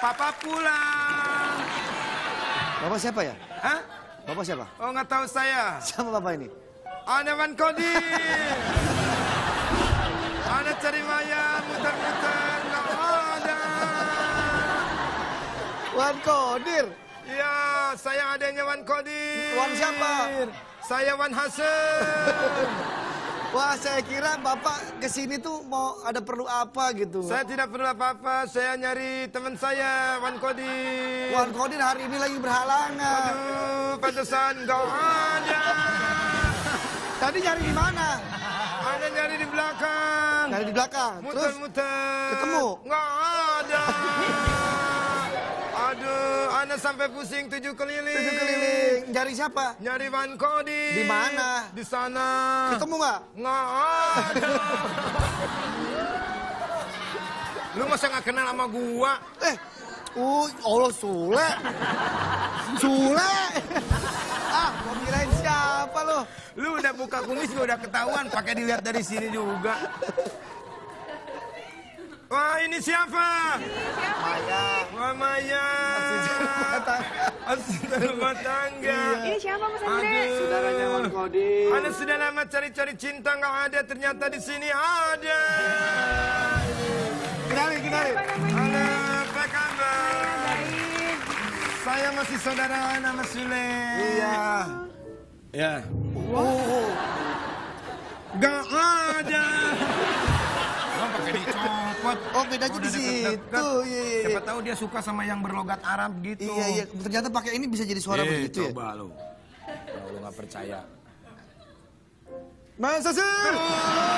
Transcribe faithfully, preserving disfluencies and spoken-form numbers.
Papa pulang. Bapak siapa ya? Hah? Bapak siapa? Oh, nggak tahu saya. Siapa bapak ini? Ana Wan Kodir. Ana cari Maya, muter-muter, nggak ada. Wan Kodir. Iya, saya adanya Wan Kodir. Wan siapa? Saya Wan Hasan. Wah, saya kira bapak kesini tuh mau ada perlu apa gitu. Saya tidak perlu apa-apa, saya nyari teman saya, Wan Kodir. Wan Kodir hari ini lagi berhalangan. Aduh, pantesan nggak ada. Tadi nyari di mana? Ada nyari di belakang. Nyari di belakang. Terus Muter-muter. ketemu? Nggak ada. Aduh, Ana sampai pusing tujuh keliling. tujuh keliling. Nyari siapa? Nyari Wan Kodir. Di mana? Di sana. Ketemu nggak? Nggak ada. Lu masa nggak kenal sama gua? Eh, uh, Allah Sule. Sule. Ah, mau kirain siapa lo? Lu udah buka kumis juga udah ketahuan, pakai dilihat dari sini juga. Wah, ini siapa? Maya. Wah, Maya. Asisten rumah tangga. Ini siapa Mas Andre? Aduh. Saudaranya Wan Kodir. Ana sudah lama cari-cari cinta nggak ada, ternyata di sini ada. Kenalin, kenalin. Apa namanya? Halo, apa kabar? Baik. Saya masih saudara nama Sule. Iya. Ya. Oh. Gak ada. Oh, pakai dicopot. Oh, bedanya di Udah situ. deket-deket. Iya, iya, iya. Siapa tahu dia suka sama yang berlogat Arab gitu. Iya, iya. Ternyata pakai ini bisa jadi suara Eh, begitu ya. coba lu. Kalau lu nggak percaya. Masa sih?